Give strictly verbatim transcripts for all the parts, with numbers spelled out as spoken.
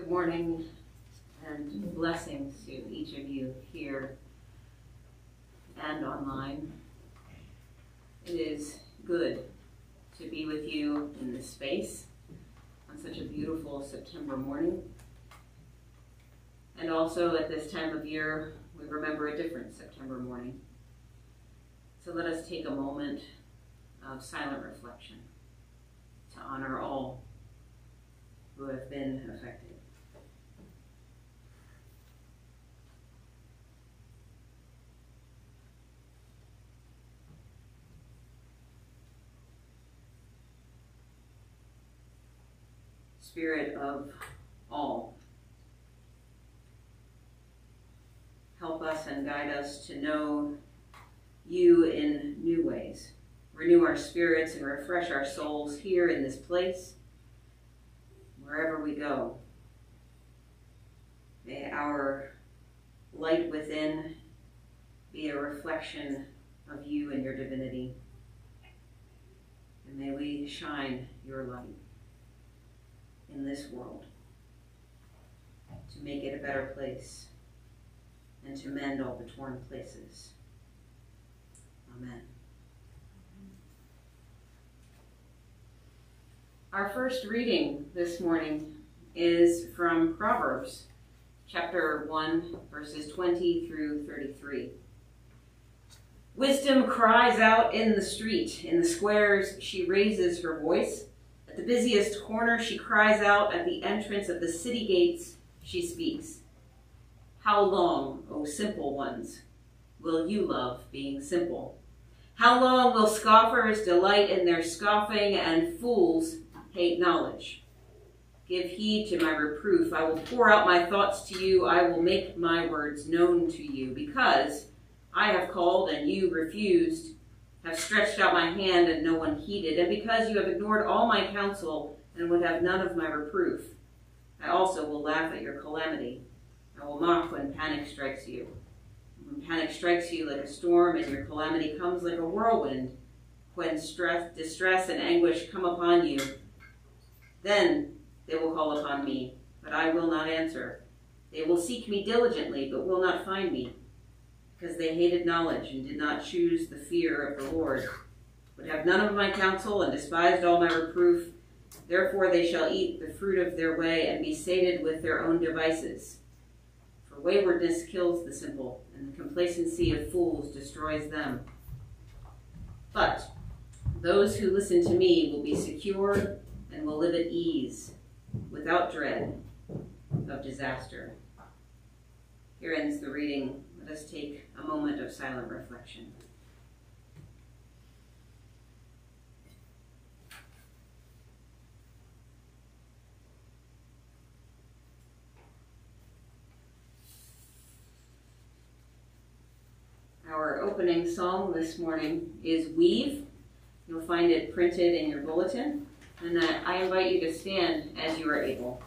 Good morning and blessings to each of you here and online. It is good to be with you in this space on such a beautiful September morning. And also at this time of year, we remember a different September morning. So let us take a moment of silent reflection to honor all who have been affected. Spirit of all, help us and guide us to know you in new ways. Renew our spirits and refresh our souls here in this place, wherever we go. May our light within be a reflection of you and your divinity. And may we shine your light in this world to make it a better place and to mend all the torn places. Amen. Our first reading this morning is from Proverbs, chapter one, verses twenty through thirty-three. Wisdom cries out in the street. In the squares she raises her voice. At the busiest corner she cries out. At the entrance of the city gates she speaks. How long, O simple ones, will you love being simple? How long will scoffers delight in their scoffing and fools hate knowledge? Give heed to my reproof. I will pour out my thoughts to you. I will make my words known to you. Because I have called and you refused, have stretched out my hand and no one heeded, and because you have ignored all my counsel and would have none of my reproof, I also will laugh at your calamity. I will mock when panic strikes you. When panic strikes you like a storm and your calamity comes like a whirlwind, when stress, distress and anguish come upon you, then they will call upon me, but I will not answer. They will seek me diligently, but will not find me, because they hated knowledge and did not choose the fear of the Lord, would have none of my counsel and despised all my reproof. Therefore they shall eat the fruit of their way and be sated with their own devices. For waywardness kills the simple, and the complacency of fools destroys them. But those who listen to me will be secure and will live at ease, without dread of disaster. Here ends the reading. Let us take a moment of silent reflection. Our opening psalm this morning is Weave. You'll find it printed in your bulletin, and I invite you to stand as you are able.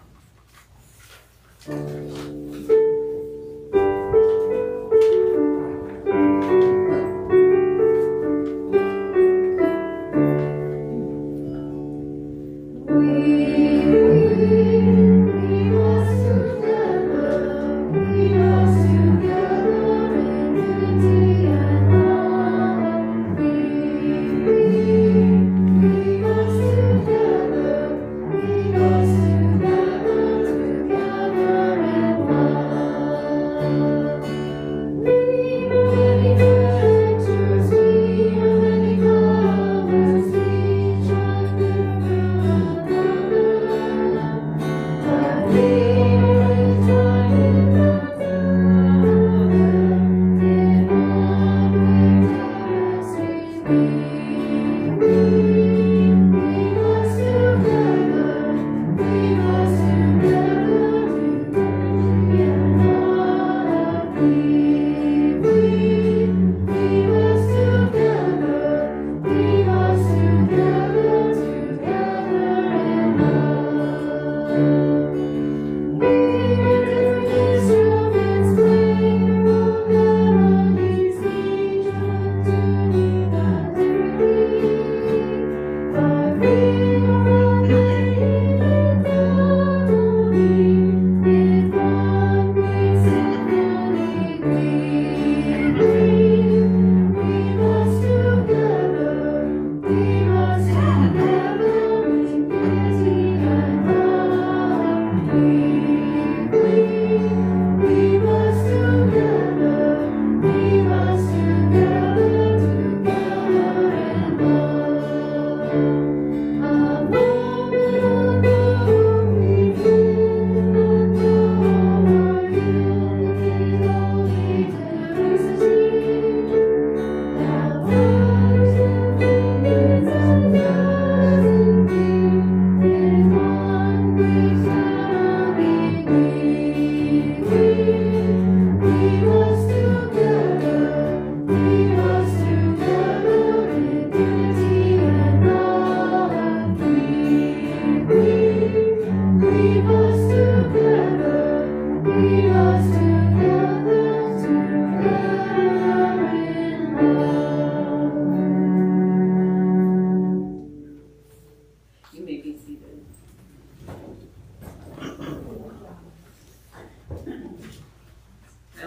Together, together, together.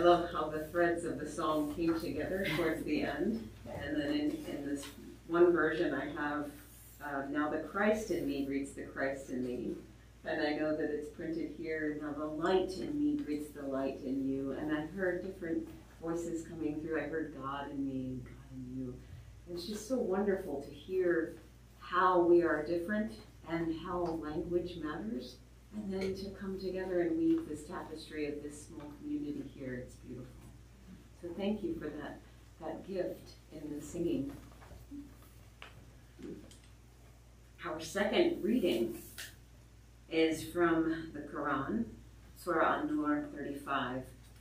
love how the threads of the song came together towards the end. And then in, in this one version I have, uh, now the Christ in me greets the Christ in me. And I know that it's printed here, now the light in me greets the light in you. And I heard different voices coming through. I heard God in me, God in you. And it's just so wonderful to hear how we are different and how language matters. And then to come together and weave this tapestry of this small community here, it's beautiful. So thank you for that, that gift in the singing. Our second reading is from the Quran, Surah An-Nur thirty-five.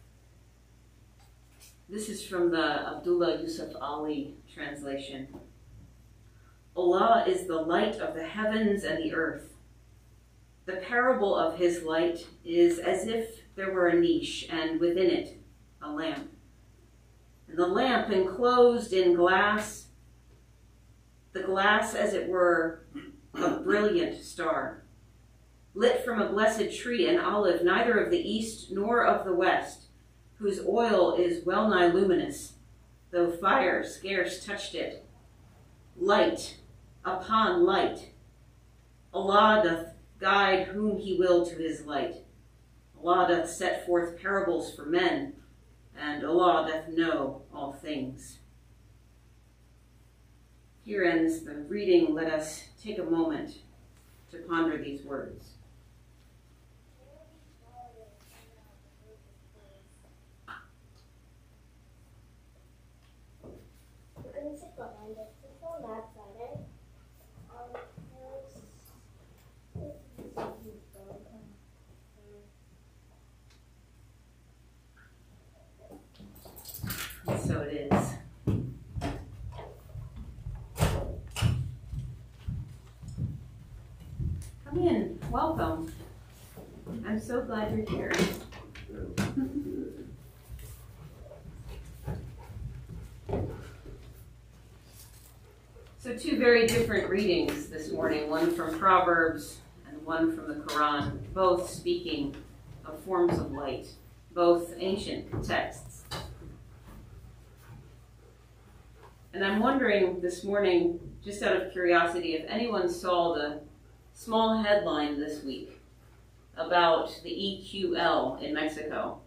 This is from the Abdullah Yusuf Ali translation. Allah is the light of the heavens and the earth. The parable of his light is as if there were a niche, and within it a lamp. And the lamp enclosed in glass, the glass as it were a brilliant star, lit from a blessed tree, an olive, neither of the east nor of the west, whose oil is well nigh luminous, though fire scarce touched it. Light upon light. Allah doth guide whom he will to his light. Allah doth set forth parables for men, and Allah doth know all things. Here ends the reading. Let us take a moment to ponder these words. You can sit behind it. It's on that side, eh? Um, And so it is. Come in. Welcome. I'm so glad you're here. So two very different readings this morning, one from Proverbs and one from the Quran, both speaking of forms of light, both ancient texts. And I'm wondering this morning, just out of curiosity, if anyone saw the small headline this week about the E Q L in Mexico.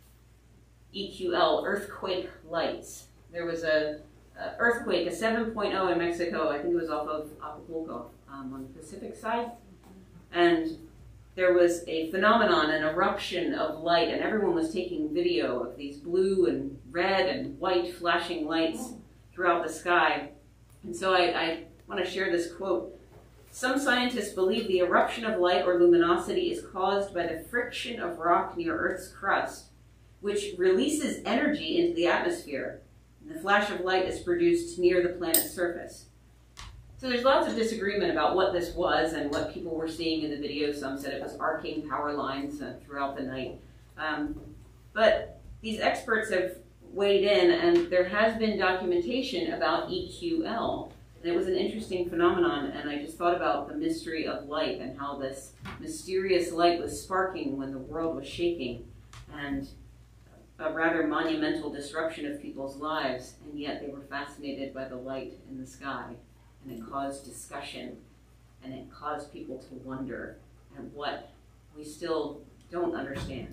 E Q L, earthquake lights. There was a, a earthquake, a seven point oh in Mexico. I think it was off of Acapulco um, on the Pacific side. And there was a phenomenon, an eruption of light, and everyone was taking video of these blue and red and white flashing lights throughout the sky. And so I, I want to share this quote. Some scientists believe the eruption of light or luminosity is caused by the friction of rock near Earth's crust, which releases energy into the atmosphere. And the flash of light is produced near the planet's surface. So there's lots of disagreement about what this was and what people were seeing in the video. Some said it was arcing power lines uh, throughout the night. Um, but these experts have weighed in, and there has been documentation about E Q L. And it was an interesting phenomenon, and I just thought about the mystery of light and how this mysterious light was sparking when the world was shaking, and a rather monumental disruption of people's lives, and yet they were fascinated by the light in the sky, and it caused discussion, and it caused people to wonder at what we still don't understand.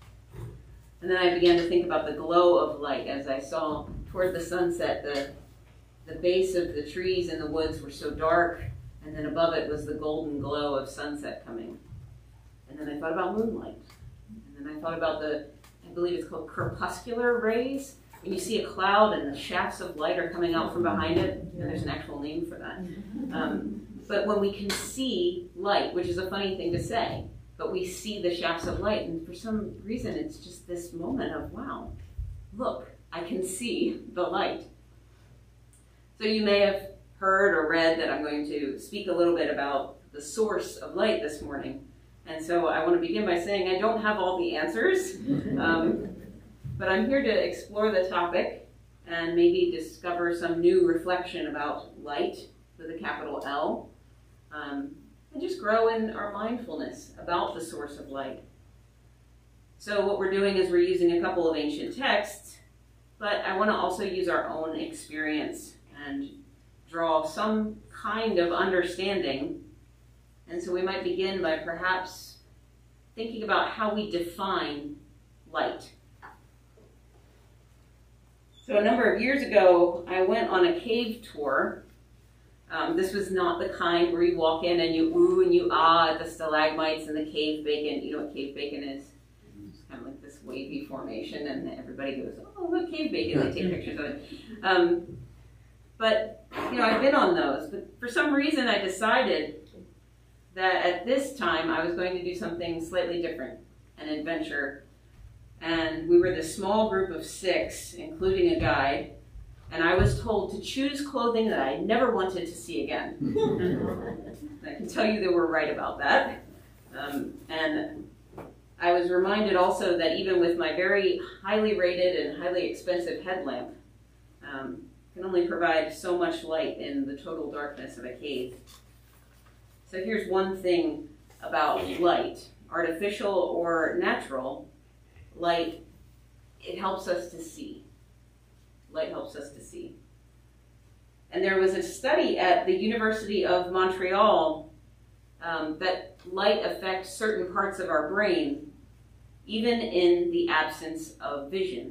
And then I began to think about the glow of light as I saw toward the sunset the The base of the trees in the woods were so dark, and then above it was the golden glow of sunset coming. And then I thought about moonlight. And then I thought about the, I believe it's called crepuscular rays. When you see a cloud and the shafts of light are coming out from behind it, and there's an actual name for that. Um, but when we can see light, which is a funny thing to say, but we see the shafts of light, and for some reason it's just this moment of, wow, look, I can see the light. So you may have heard or read that I'm going to speak a little bit about the source of light this morning. And so I want to begin by saying I don't have all the answers, um, but I'm here to explore the topic and maybe discover some new reflection about light with a capital L, um, and just grow in our mindfulness about the source of light. So what we're doing is we're using a couple of ancient texts, but I want to also use our own experience and draw some kind of understanding. And so we might begin by perhaps thinking about how we define light. So a number of years ago, I went on a cave tour. Um, this was not the kind where you walk in and you ooh and you ah at the stalagmites and the cave bacon. You know what cave bacon is? It's kind of like this wavy formation, and everybody goes, oh, look, cave bacon. They take pictures of it. Um, but, you know, I've been on those. But for some reason, I decided that at this time, I was going to do something slightly different, an adventure. And we were this small group of six, including a guide, and I was told to choose clothing that I never wanted to see again. I can tell you they were right about that. Um, and I was reminded also that even with my very highly rated and highly expensive headlamp, um, can only provide so much light in the total darkness of a cave. So here's one thing about light, artificial or natural. Light, it helps us to see. Light helps us to see. And there was a study at the University of Montreal um, that light affects certain parts of our brain, even in the absence of vision.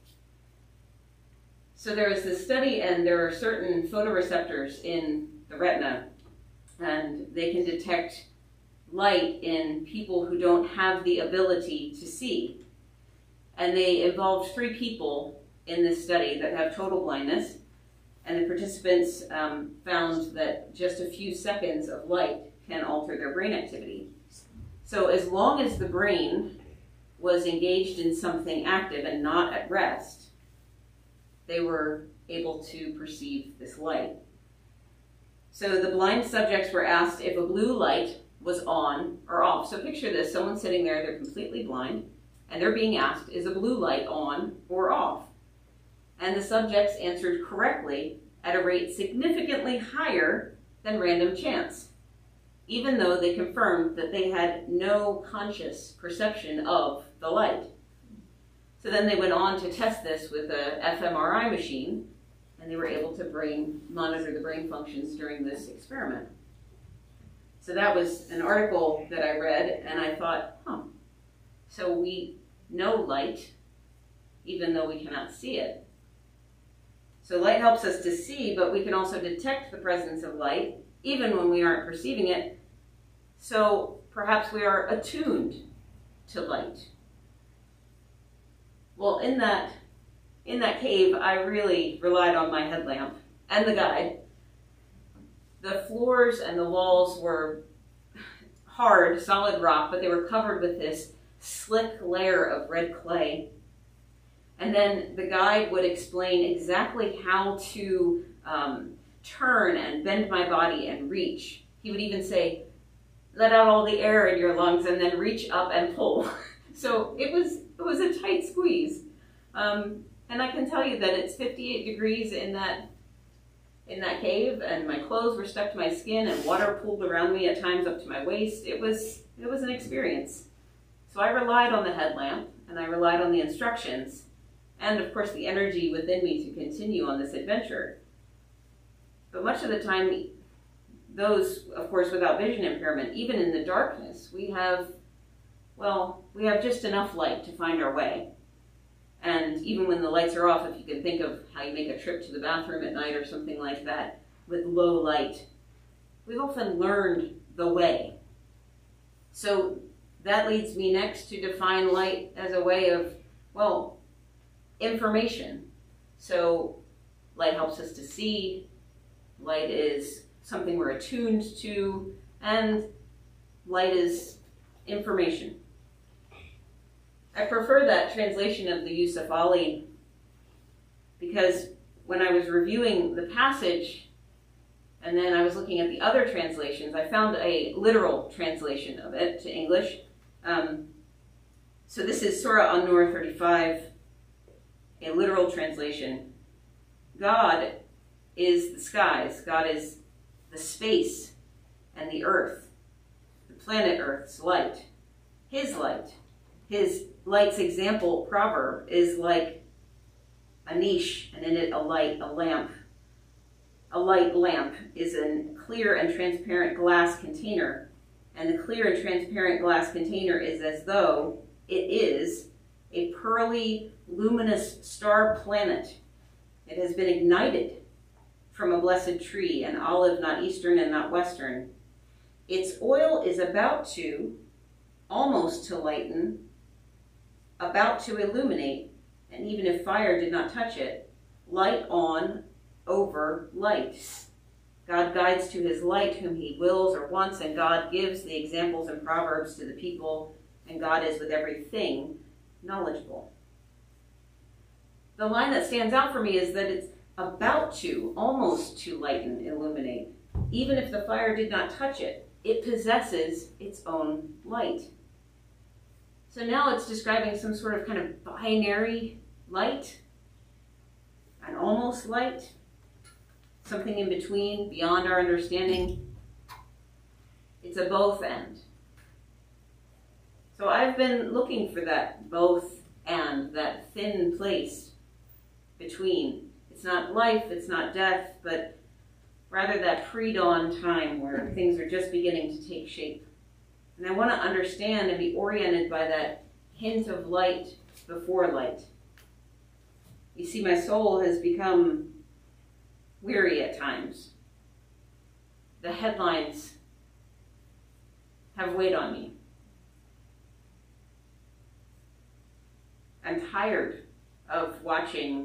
So there was this study, and there are certain photoreceptors in the retina, and they can detect light in people who don't have the ability to see. And they involved three people in this study that have total blindness, and the participants um, found that just a few seconds of light can alter their brain activity. So as long as the brain was engaged in something active and not at rest, they were able to perceive this light. So the blind subjects were asked if a blue light was on or off. So picture this, someone sitting there, they're completely blind, and they're being asked, is a blue light on or off? And the subjects answered correctly at a rate significantly higher than random chance, even though they confirmed that they had no conscious perception of the light. So then they went on to test this with a f M R I machine, and they were able to brain, monitor the brain functions during this experiment. So that was an article that I read, and I thought, huh, so we know light, even though we cannot see it. So light helps us to see, but we can also detect the presence of light, even when we aren't perceiving it. So perhaps we are attuned to light. Well, in that, in that cave, I really relied on my headlamp and the guide. The floors and the walls were hard, solid rock, but they were covered with this slick layer of red clay. And then the guide would explain exactly how to um, turn and bend my body and reach. He would even say, let out all the air in your lungs and then reach up and pull. So it was, it was a tight squeeze. Um, and I can tell you that it's fifty-eight degrees in that, in that cave, and my clothes were stuck to my skin and water pooled around me at times up to my waist. It was, it was an experience. So I relied on the headlamp, and I relied on the instructions, and of course the energy within me to continue on this adventure. But much of the time, those, of course, without vision impairment, even in the darkness, we have, well, we have just enough light to find our way. And even when the lights are off, if you can think of how you make a trip to the bathroom at night or something like that, with low light, we've often learned the way. So that leads me next to define light as a way of, well, information. So light helps us to see, light is something we're attuned to, and light is information. I prefer that translation of the Yusuf Ali because when I was reviewing the passage and then I was looking at the other translations, I found a literal translation of it to English. Um, so this is Surah An-Nur thirty-five, a literal translation. God is the skies. God is the space and the earth, the planet Earth's light, his light, His light's example proverb is like a niche, and in it a light, a lamp. A light lamp is a clear and transparent glass container, and the clear and transparent glass container is as though it is a pearly, luminous star planet. It has been ignited from a blessed tree, an olive not eastern and not western. Its oil is about to, almost to lighten, about to illuminate, and even if fire did not touch it, light on over light. God guides to his light whom he wills or wants, and God gives the examples and proverbs to the people, and God is with everything knowledgeable. The line that stands out for me is that it's about to, almost to lighten, illuminate. Even if the fire did not touch it, it possesses its own light. So now it's describing some sort of kind of binary light, an almost light, something in between, beyond our understanding. It's a both and. So I've been looking for that both and, that thin place between. It's not life, it's not death, but rather that pre-dawn time where things are just beginning to take shape. And I want to understand and be oriented by that hint of light before light. You see, my soul has become weary at times. The headlines have weighed on me. I'm tired of watching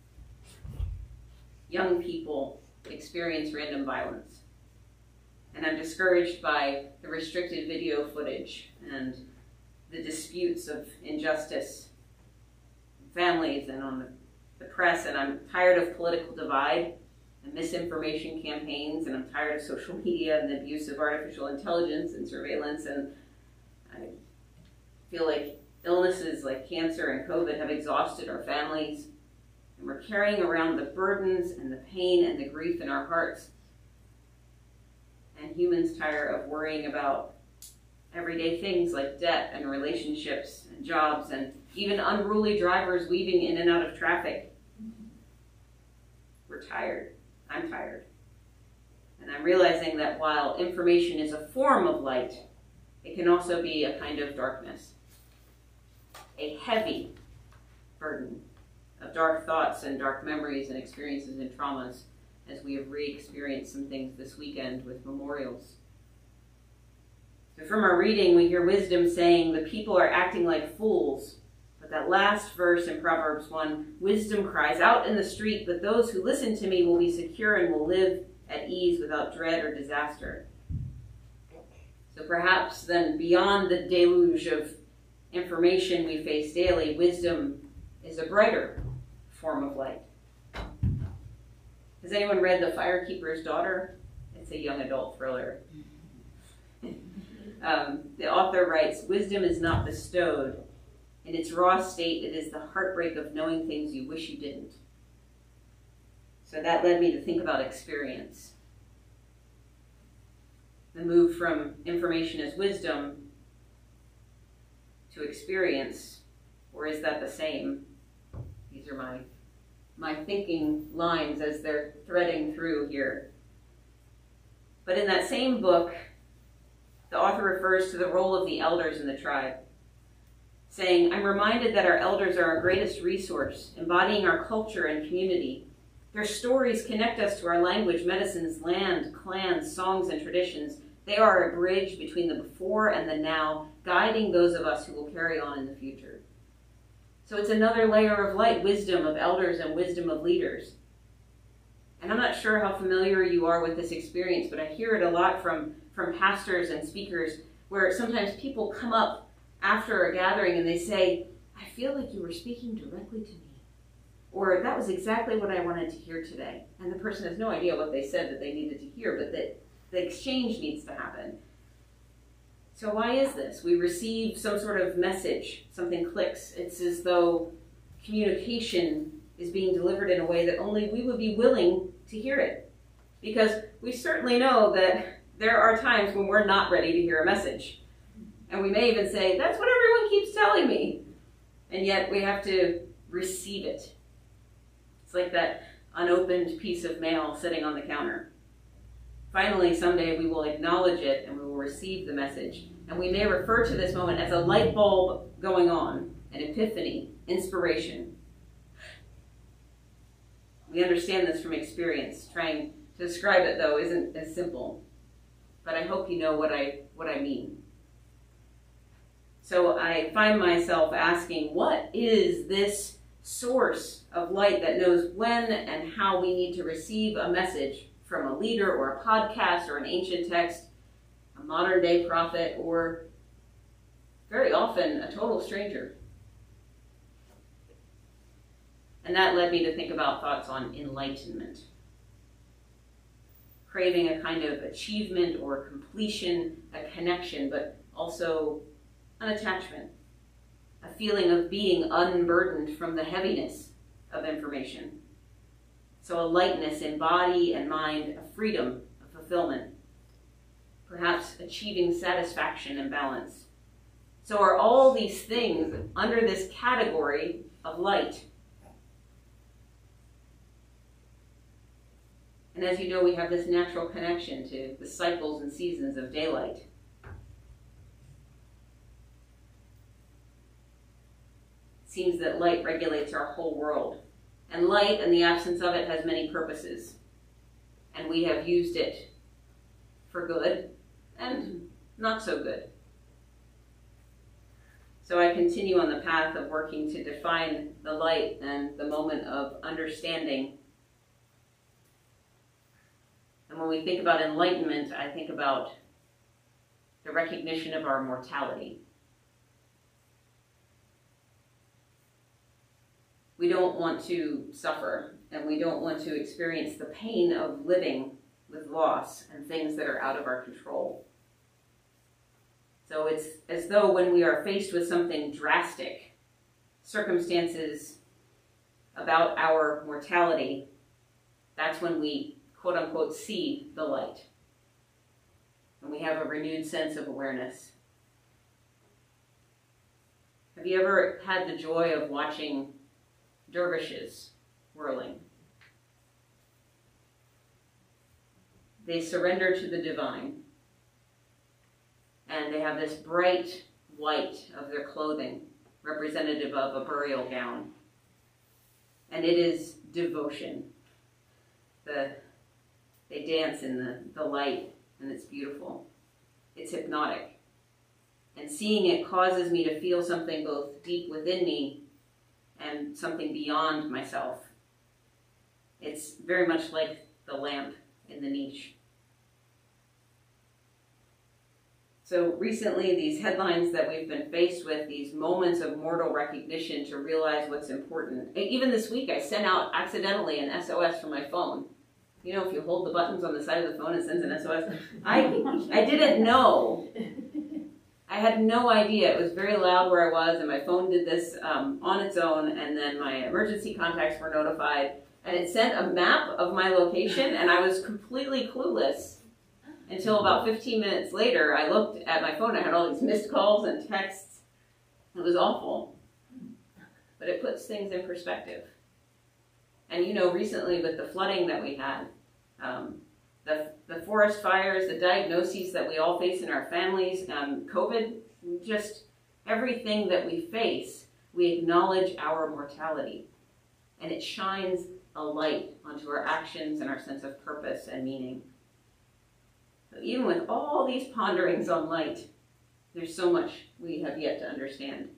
young people experience random violence. And I'm discouraged by the restricted video footage and the disputes of injustice in families and on the, the press. And I'm tired of political divide and misinformation campaigns. And I'm tired of social media and the abuse of artificial intelligence and surveillance. And I feel like illnesses like cancer and COVID have exhausted our families. And we're carrying around the burdens and the pain and the grief in our hearts. And humans tire of worrying about everyday things like debt and relationships and jobs and even unruly drivers weaving in and out of traffic. We're tired. I'm tired. And I'm realizing that while information is a form of light, it can also be a kind of darkness. A heavy burden of dark thoughts and dark memories and experiences and traumas, as we have re-experienced some things this weekend with memorials. So from our reading, we hear wisdom saying, the people are acting like fools. But that last verse in Proverbs one, wisdom cries out in the street, but those who listen to me will be secure and will live at ease without dread or disaster. So perhaps then beyond the deluge of information we face daily, wisdom is a brighter form of light. Has anyone read The Firekeeper's Daughter? It's a young adult thriller. um, the author writes, wisdom is not bestowed. In its raw state, it is the heartbreak of knowing things you wish you didn't. So that led me to think about experience. The move from information as wisdom to experience, or is that the same? These are my my thinking lines as they're threading through here. But in that same book, the author refers to the role of the elders in the tribe, saying, I'm reminded that our elders are our greatest resource, embodying our culture and community. Their stories connect us to our language, medicines, land, clans, songs, and traditions. They are a bridge between the before and the now, guiding those of us who will carry on in the future. So it's another layer of light, wisdom of elders and wisdom of leaders. And I'm not sure how familiar you are with this experience, but I hear it a lot from, from pastors and speakers, where sometimes people come up after a gathering and they say, I feel like you were speaking directly to me. Or that was exactly what I wanted to hear today. And the person has no idea what they said that they needed to hear, but that the exchange needs to happen. So why is this? We receive some sort of message, something clicks. It's as though communication is being delivered in a way that only we would be willing to hear it. Because we certainly know that there are times when we're not ready to hear a message. And we may even say, that's what everyone keeps telling me. And yet we have to receive it. It's like that unopened piece of mail sitting on the counter. Finally, someday we will acknowledge it and we will receive the message. And we may refer to this moment as a light bulb going on, an epiphany, inspiration. We understand this from experience. Trying to describe it, though, isn't as simple. But I hope you know what I, what I mean. So I find myself asking, what is this source of light that knows when and how we need to receive a message from a leader or a podcast or an ancient text, a modern day prophet, or very often a total stranger? And that led me to think about thoughts on enlightenment. Craving a kind of achievement or completion, a connection, but also an attachment, a feeling of being unburdened from the heaviness of information. So a lightness in body and mind, a freedom, a fulfillment, perhaps achieving satisfaction and balance. So are all these things under this category of light? And as you know, we have this natural connection to the cycles and seasons of daylight. It seems that light regulates our whole world. And light and the absence of it has many purposes. And we have used it for good and not so good. So I continue on the path of working to define the light and the moment of understanding. And when we think about enlightenment, I think about the recognition of our mortality. We don't want to suffer, and we don't want to experience the pain of living with loss and things that are out of our control. So it's as though when we are faced with something drastic, circumstances about our mortality, that's when we, quote unquote, see the light. And we have a renewed sense of awareness. Have you ever had the joy of watching dervishes whirling? They surrender to the divine, and they have this bright white of their clothing, representative of a burial gown. And it is devotion. The, they dance in the, the light, and it's beautiful. It's hypnotic. And seeing it causes me to feel something both deep within me and something beyond myself. It's very much like the lamp in the niche. So recently, these headlines that we've been faced with, these moments of mortal recognition to realize what's important. Even this week, I sent out accidentally an S O S from my phone. You know, if you hold the buttons on the side of the phone, it sends an S O S. I, I didn't know. I had no idea. It was very loud where I was, and my phone did this um, on its own, and then my emergency contacts were notified, and it sent a map of my location, and I was completely clueless until about fifteen minutes later. I looked at my phone. I had all these missed calls and texts. It was awful, but it puts things in perspective. And you know, recently with the flooding that we had, um, The, the forest fires, the diagnoses that we all face in our families, um, COVID, just everything that we face, we acknowledge our mortality. And it shines a light onto our actions and our sense of purpose and meaning. So even with all these ponderings on light, there's so much we have yet to understand.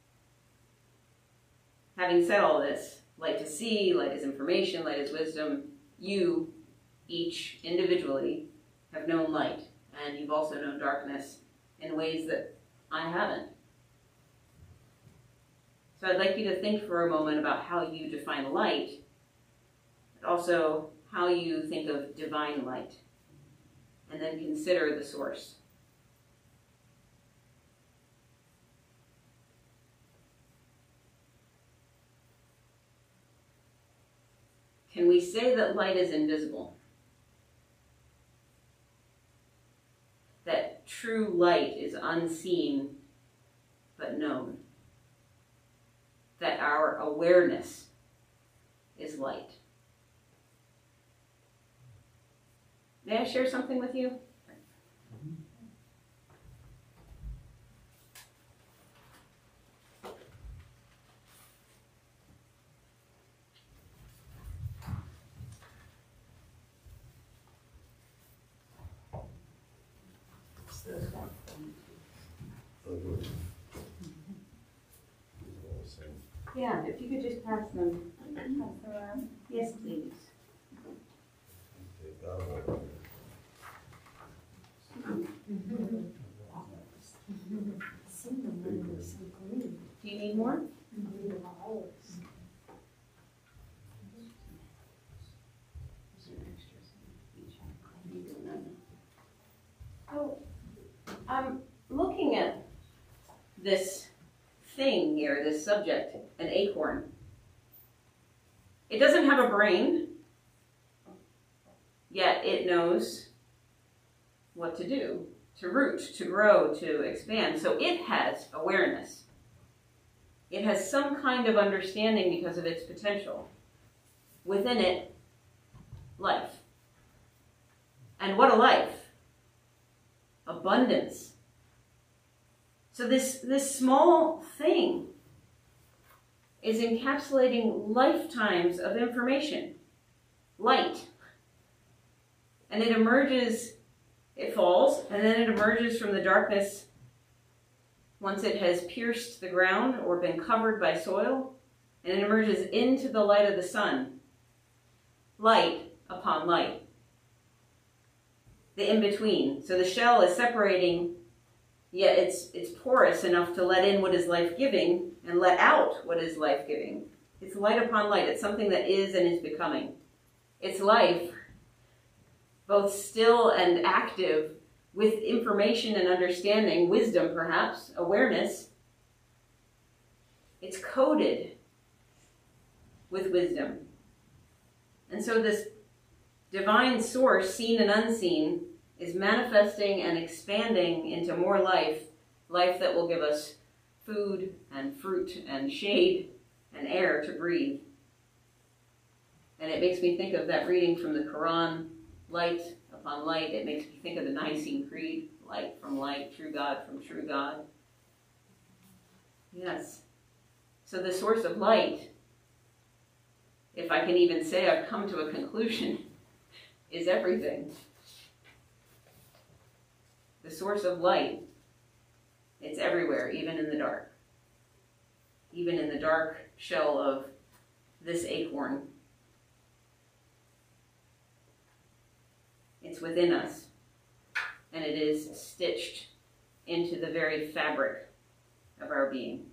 Having said all this, light to see, light is information, light is wisdom, you each individually have known light, and you've also known darkness in ways that I haven't. So I'd like you to think for a moment about how you define light, but also how you think of divine light, and then consider the source. Can we say that light is invisible? That true light is unseen but known. That our awareness is light. May I share something with you? Yeah, if you could just pass them. Pass them around. Yes, please. Do you need more? Oh, I'm looking at this thing here, this subject, an acorn. It doesn't have a brain, yet it knows what to do, to root, to grow, to expand. So it has awareness. It has some kind of understanding because of its potential. Within it, life. And what a life. Abundance. So this, this small thing is encapsulating lifetimes of information, light. And it emerges, it falls, and then it emerges from the darkness once it has pierced the ground or been covered by soil, and it emerges into the light of the sun. Light upon light. The in-between. So the shell is separating, yet it's, it's porous enough to let in what is life-giving and let out what is life-giving. It's light upon light. It's something that is and is becoming. It's life, both still and active, with information and understanding, wisdom perhaps, awareness. It's coded with wisdom. And so this divine source, seen and unseen, is manifesting and expanding into more life, life that will give us food and fruit and shade and air to breathe. And it makes me think of that reading from the Quran, light upon light. It makes me think of the Nicene Creed, light from light, true God from true God. Yes. So the source of light, if I can even say I've come to a conclusion, is everything. The source of light, it's everywhere, even in the dark. Even in the dark shell of this acorn. It's within us, and it is stitched into the very fabric of our being.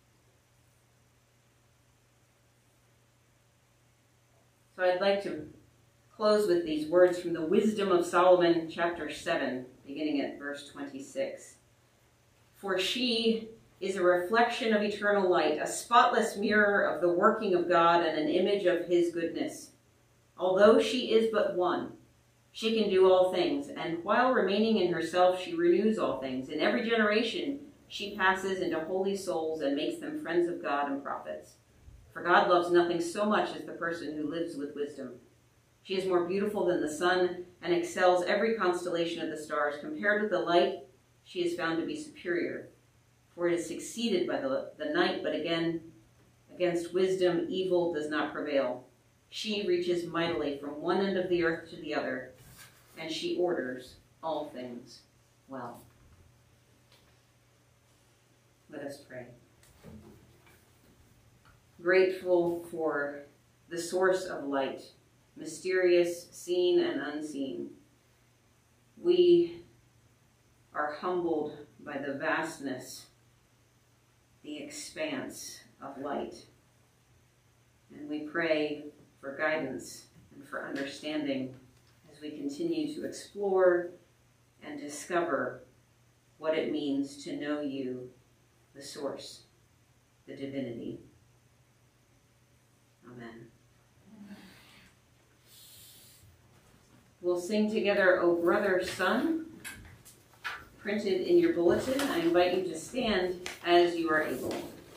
So I'd like to close with these words from the Wisdom of Solomon, chapter seven, beginning at verse twenty-six. For she is a reflection of eternal light, a spotless mirror of the working of God and an image of his goodness. Although she is but one, she can do all things, and while remaining in herself, she renews all things. In every generation, she passes into holy souls and makes them friends of God and prophets. For God loves nothing so much as the person who lives with wisdom. She is more beautiful than the sun and excels every constellation of the stars. Compared with the light, she is found to be superior. For it is succeeded by the, the night, but again, against wisdom, evil does not prevail. She reaches mightily from one end of the earth to the other, and she orders all things well. Let us pray. Grateful for the source of light, mysterious, seen and unseen. We are humbled by the vastness, the expanse of light. And we pray for guidance and for understanding as we continue to explore and discover what it means to know you, the source, the divinity. Amen. We'll sing together, O Brother Sun. printed in your bulletin. I invite you to stand as you are able.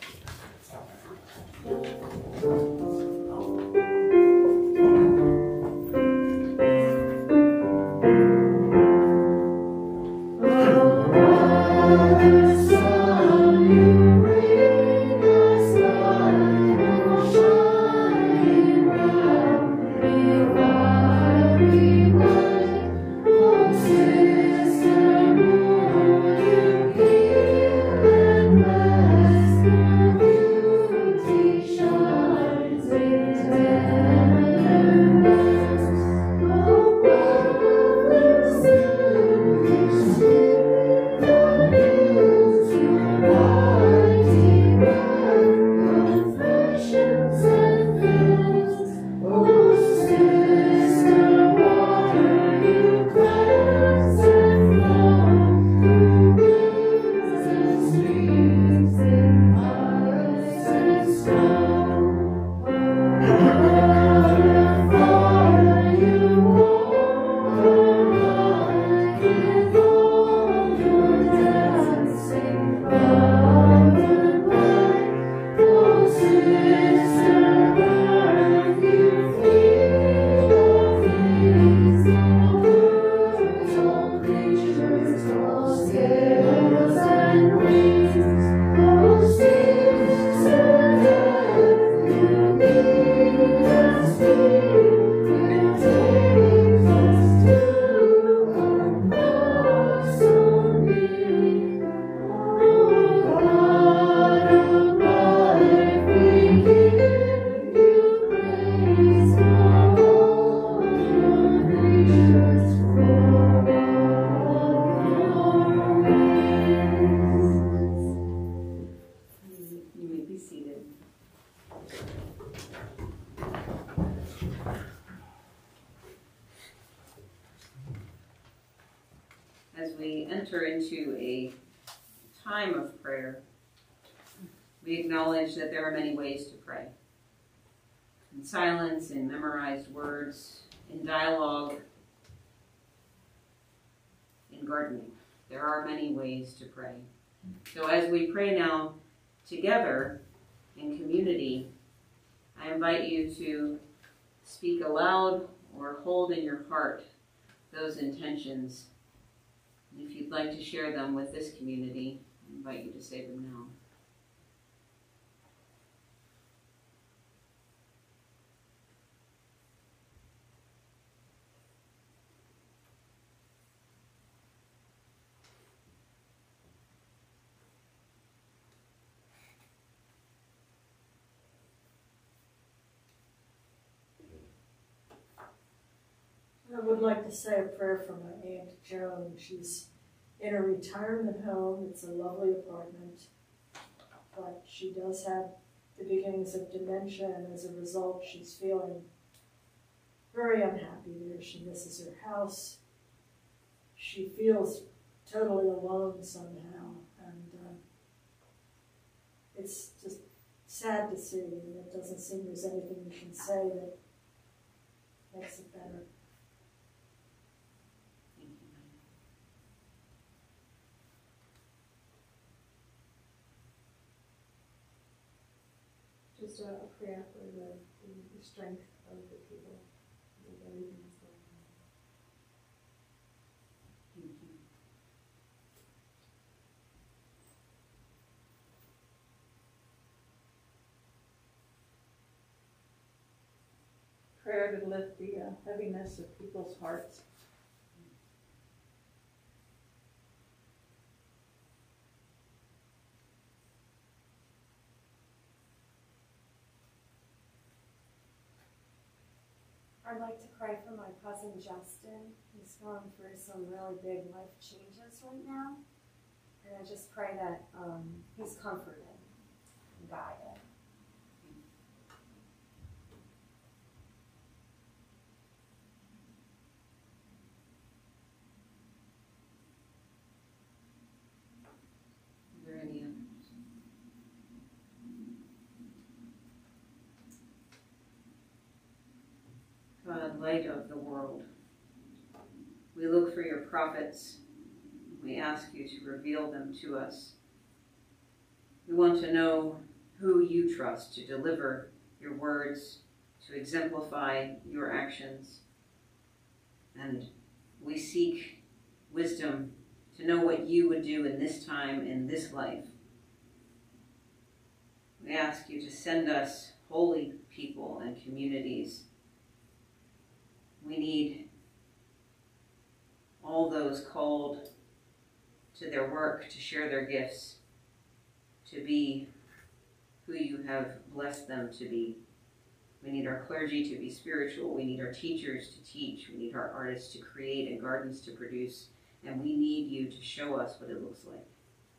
As we enter into a time of prayer, we acknowledge that there are many ways to pray. In silence, in memorized words, in dialogue, in gardening. There are many ways to pray. So as we pray now together in community, I invite you to speak aloud or hold in your heart those intentions. And if you'd like to share them with this community, I invite you to say them now. I would like to say a prayer for my Aunt Joan. She's in a retirement home. It's a lovely apartment, but she does have the beginnings of dementia, and as a result, she's feeling very unhappy there. She misses her house. She feels totally alone somehow, and uh, it's just sad to see, and it doesn't seem there's anything we can say that makes it better. Just a prayer for the, the strength of the people with everything that's going on. Thank you. Prayer to lift the uh, heaviness of people's hearts. I'd like to pray for my cousin Justin. He's going through some really big life changes right now. And I just pray that um, he's comforted and guided. Are there any others? God, light of the world, we look for your prophets. We We ask you to reveal them to us. We want to know who you trust to deliver your words, to exemplify your actions. And we seek wisdom to know what you would do in this time, in this life. We ask you to send us holy people and communities. We need all those called to their work, to share their gifts, to be who you have blessed them to be. We need our clergy to be spiritual. We need our teachers to teach. We need our artists to create and gardens to produce. And we need you to show us what it looks like.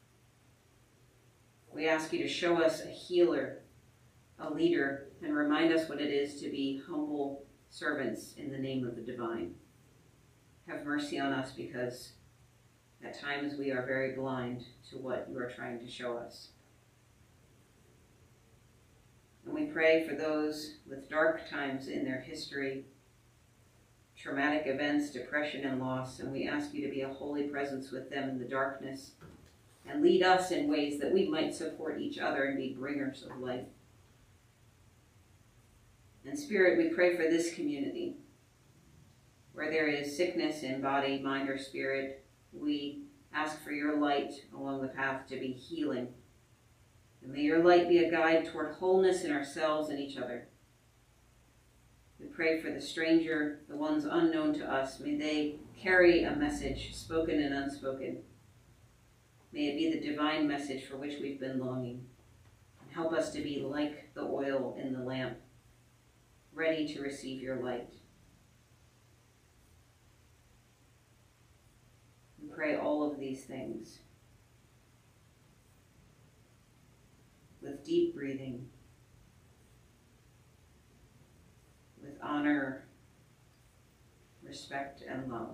We ask you to show us a healer, a leader, and remind us what it is to be humble servants in the name of the divine. Have mercy on us, because at times we are very blind to what you are trying to show us. And we pray for those with dark times in their history, traumatic events, depression, and loss, and we ask you to be a holy presence with them in the darkness and lead us in ways that we might support each other and be bringers of light. And Spirit, we pray for this community, where there is sickness in body, mind, or spirit. We ask for your light along the path to be healing. And may your light be a guide toward wholeness in ourselves and each other. We pray for the stranger, the ones unknown to us. May they carry a message, spoken and unspoken. May it be the divine message for which we've been longing. And help us to be like the oil in the lamp, ready to receive your light. We pray all of these things with deep breathing, with honor, respect, and love.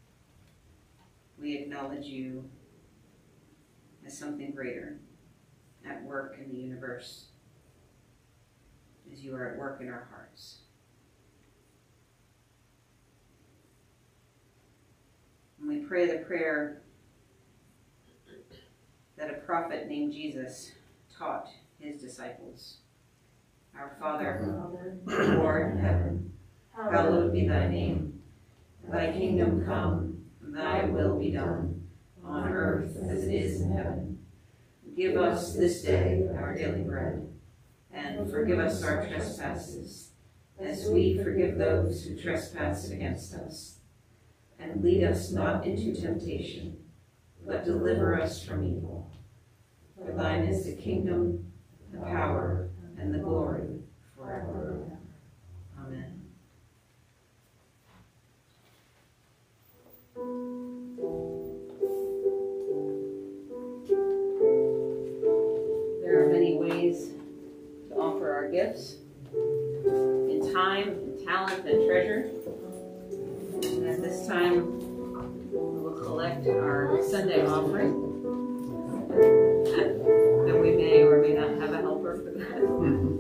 We acknowledge you as something greater at work in the universe, as you are at work in our hearts. And we pray the prayer that a prophet named Jesus taught his disciples. Our Father, who art in heaven, hallowed be thy name. Thy kingdom come, and thy will be done, on earth as it is in heaven. Give us this day our daily bread, and forgive us our trespasses, as we forgive those who trespass against us. And lead us not into temptation, but deliver us from evil. For thine is the kingdom, the power, and the glory forever. Amen. There are many ways to offer our gifts, in time, in talent, and treasure. And at this time, we will collect our Sunday offering. And we may or may not have a helper for that.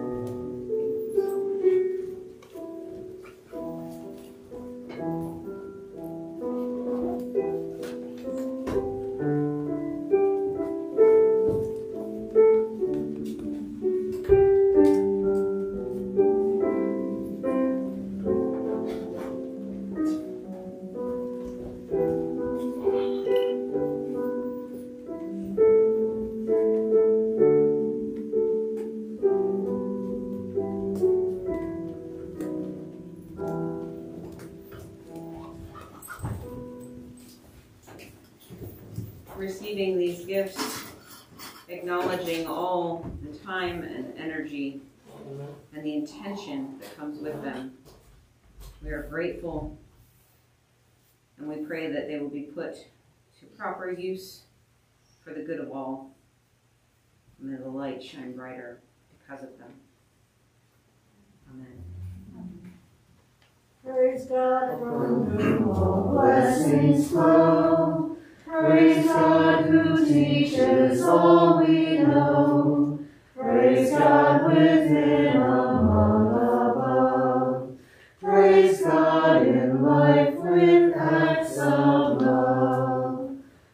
Receiving these gifts, acknowledging all the time and energy and the intention that comes with them. We are grateful, and we pray that they will be put to proper use for the good of all. And may the light shine brighter because of them. Amen. Praise God, from whom all blessings flow. Praise God who teaches all we know. Praise God within, among, above. Praise God in life with acts of love.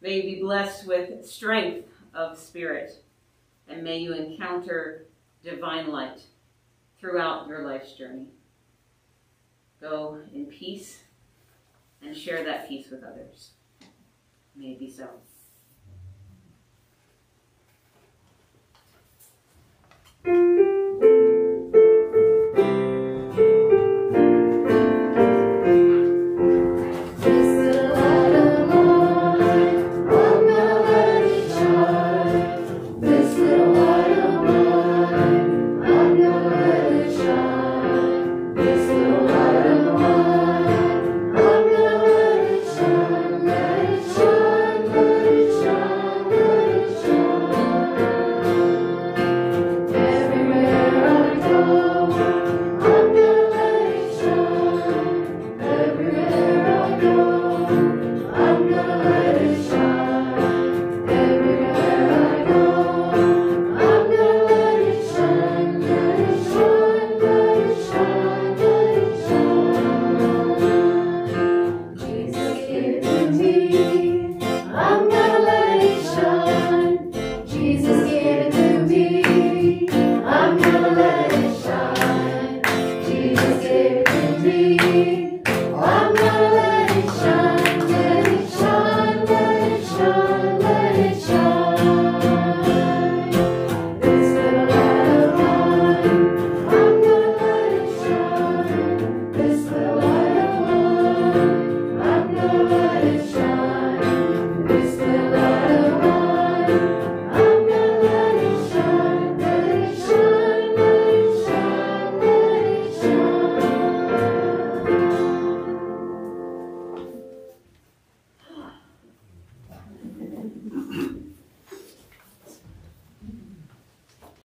May you be blessed with strength of spirit, and may you encounter divine light throughout your life's journey. Go in peace and share that peace with others. May it be so. Me.